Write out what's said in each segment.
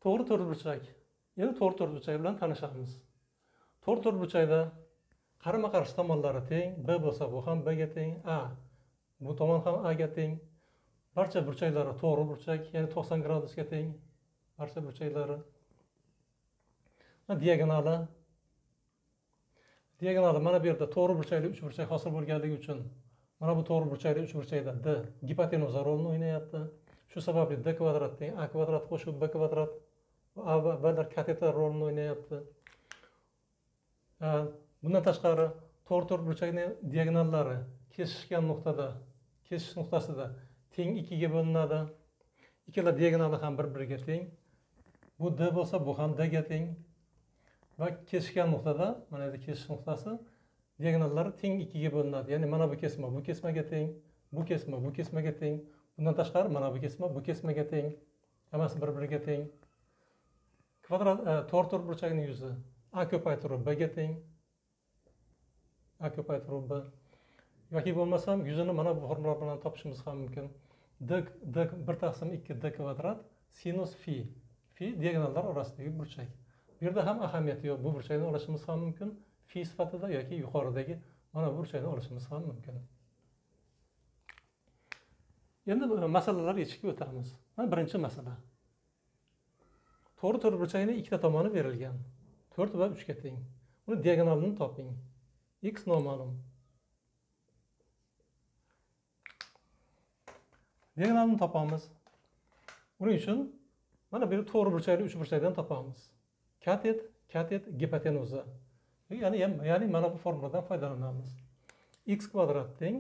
To'g'ri to'rtburchak. Endi to'g'ri to'rtburchak bilan tanishamiz. To'g'ri to'rtburchakda qarama-qarshi tomonlari teng, b bo'lsa bu ham b ga teng, a bu tomon ham a ga teng. Barcha burchaklari to'g'ri burchak, ya'ni 90 gradusga teng. Barcha burchaklari. Diagonali. Diagonali mana bu yerda to'g'ri burchakli uchburchak hosil bo'lganligi uchun mana bu to'g'ri burchakli uchburchakda d gipotenuza rolini o'ynayapti. Shu sababli d kvadrat teng a kvadrat qo'shib b kvadrat a va blar kateter rolini o'ynayapti. Bundan tashqari to'g'ri to'rtburchakning diagonallari kesishgan nuqtada, kesish nuqtasida teng 2 ga bo'linadi. Ikkala diagonali ham bir-biriga teng. Bu d bo'lsa, bu ham d ga teng. Va kesishgan nuqtada, mana bu kesish nuqtasi diagonallari teng 2 ga bo'linadi. Ya'ni mana bu kesmaga teng, bu kesmaga teng. Bundan tashqari mana bu kesmaga teng. Hammasi bir-biriga teng. Kvadrat to'g'ri to'rtburchakning yuzi a ko'paytiruv b ga teng. A ko'paytiruv b. Yoki bo'lmasam yuzini mana bu formula bilan topishimiz ham mumkin. D 1/2 d kvadrat sinus fi. Fi diagonallar orasidagi burchak. Bu yerda ham ahamiyati yo'q. Bu burchakni olishimiz ham mumkin. Fi sifatida yoki yuqoridagi mana bu burchakni olishimiz ham mumkin. Endi masalalar yechishga o'tamiz. Mana birinchi masala. To'g'ri to'rtburchakning ikkita tomoni berilgan. 4 va 3 ga teng. Uni diagonalini toping. X noma'lum. Diagonalini topamiz. Uning uchun mana bu to'g'ri burchakli uchburchakdan topamiz. Katet gipotenuza. Ya'ni mana bu formuladan foydalanamiz. X kvadrat teng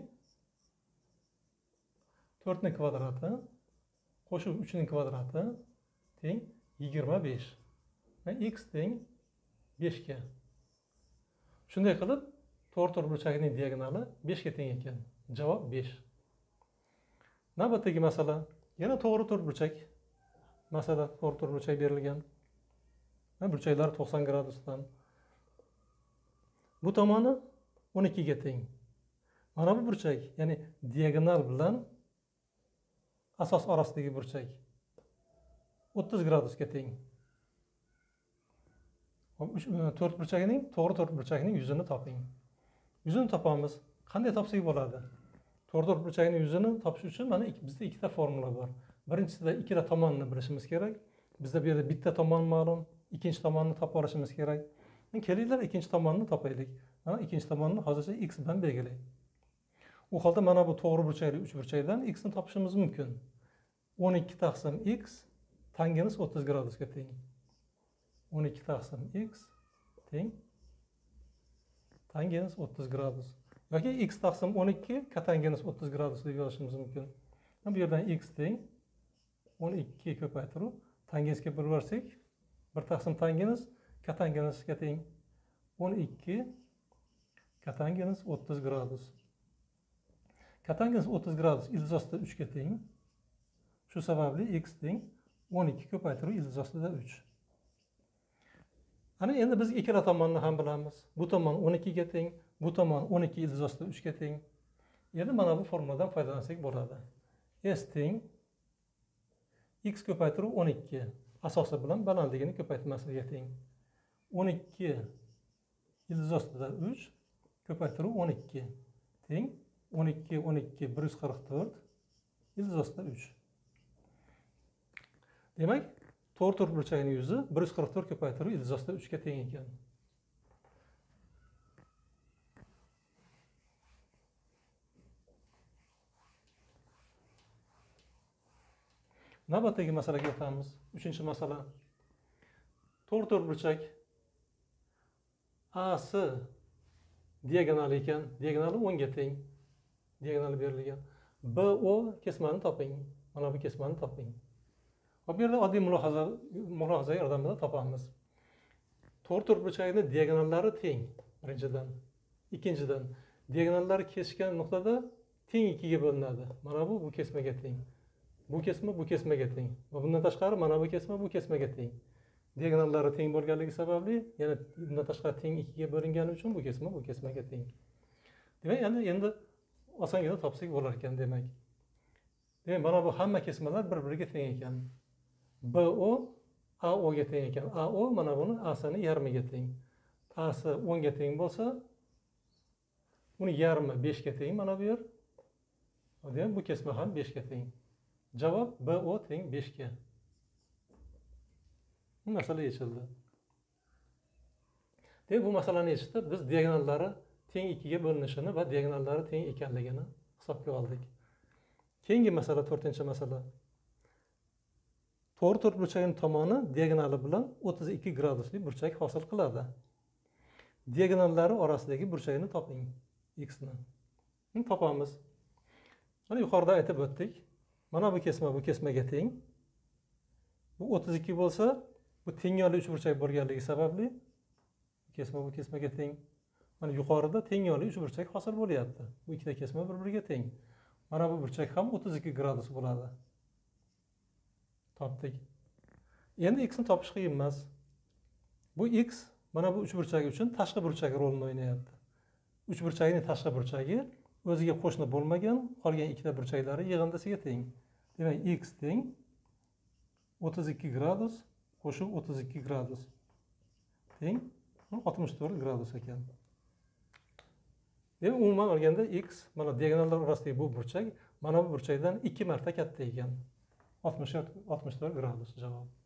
4 ning kvadrati qo'shib 3 ning kvadrati teng 25. Va x teng 5 ga. Shunday qilib, to'g'ri to'rtburchakning diagonali 5 ga teng ekan. Javob 5. Navbatdagi masala. Yana to'g'ri to'rtburchak. Masala to'g'ri to'rtburchak berilgan. Burchaklar 90 gradusdan. Bu tomoni 12 ga teng. Mana bu burchak, ya'ni diagonal bilan asos orasidagi burchak 30 gradusga teng. To'g'ri to'rtburchakning yuzini toping. Yuzini topamiz. Qanday topsak bo'ladi? To'g'ri to'rtburchakning yuzini topish uchun mana bizda ikkita formula bor. Birinchisida ikkita tomonni bilishimiz kerak. Bizda bu yerda bitta tomon ma'lum, ikkinchi tomonni topib olishimiz kerak. Kelinglar ikkinchi tomonni topaylik. Mana ikkinchi tomonni hozircha x bilan belgilaylik. U holda mana bu to'g'ri burchakli uchburchakdan x ni topishimiz mumkin. 12 taqsim x tangens 30 gradusga teng. 12 taqsim x teng tangens 30 gradus. Yoki x taqsim 12 katangens 30 gradus deb yozishimiz mumkin. Bu yerdan x teng 12 ko'paytiruv tangensga bo'lsak 1 taqsim tangens katangensga teng 12 katangens 30 gradus. Katangens 30 gradus ildiz ostida 3 ga teng. Shu sababli x teng 12 ko'paytiruv ildiz ostida 3. Ana endi biz ikkala tomonni ham bilamiz. Bu tomon 12 ga teng, bu tomon 12 ildiz ostida 3 ga teng. Endi mana bu formuladan foydalansak bo'ladi. S teng x ko'paytiruv 12 asosi bilan balandligini ko'paytmasiga teng. 12 ildiz ostida 3 ko'paytiruv 12 teng 12 144 ildiz ostida 3. Demak, to'g'ri to'rtburchakning yuzi 144 ko'paytiruv ildiz ostida 3 ga teng ekan. Navbatdagi masalaga o'tamiz. 3-masala. To'g'ri to'rtburchak AC diagonali ekan. Diagonali 10 ga teng. Diagonali berilgan. BO kesmani toping. Mana bu kesmani toping. Bu yerda oddiy mulohaza yordamida topamiz. To'g'ri to'rtburchakning diagonallari teng birinchidan. Ikkinchidan diagonallari kesishgan nuqtada teng 2 ga bo'linadi. Mana bu kesmaga teng. Bu kesmaga teng. Va bundan tashqari mana bu kesmaga teng. Diagonallari teng bo'lganligi sababli, yana bundan tashqari teng 2 ga bo'lingani uchun bu kesmaga teng. Demak, endi osongina topsak bo'lar ekan demak. Demak, mana bu hamma kesmalar bir-biriga teng ekan. BO AO ga teng ekan. AO mana buni A'sini yarmiga teng. A'si 10 ga teng bo'lsa, uni yarmi 5 ga teng mana bu yer. Bu kesma ham 5 ga teng. Javob BO teng 5 ga. Bu masala yechildi. Bu masalani yechishda biz diagonallari teng 2 ga bo'linishini va diagonallari teng ekanligini hisobga oldik. Keyingi masala 4-masala. To'g'ri to'rtburchakning tomoni diagonali bilan 32 gradusli burchak hosil qiladi. Diagonallari orasidagi burchakni toping, x ni. Topamiz. Mana yuqorida aytib o'tdik. Mana bu kesmaga teng. Bu 32 bo'lsa, bu teng yonli uchburchak bo'lganligi sababli bu kesmaga teng. Mana yuqorida teng yonli uchburchak hosil bo'lyapti. Bu ikkita kesma bir-biriga teng. Mana bu burchak ham 32 gradus bo'ladi. Topdik. Endi x ni topish qiyin emas. Bu x mana bu uchburchak uchun tashqi burchak rolini o'ynayapti. Uchburchakning tashqi burchagi o'ziga qo'shni bo'lmagan qolgan ikkita burchaklari yig'indisiga teng. Demak, x teng 32 gradus qo'shib 32 gradus teng 64 gradus ekan. Demak, umuman olganda x mana diagonallar orasidagi bu burchak mana bu burchakdan 2 marta katta ekan. 64 gradus javob.